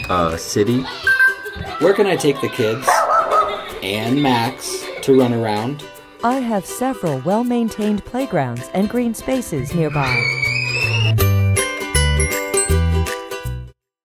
City. Where can I take the kids and Max to run around? I have several well-maintained playgrounds and green spaces nearby.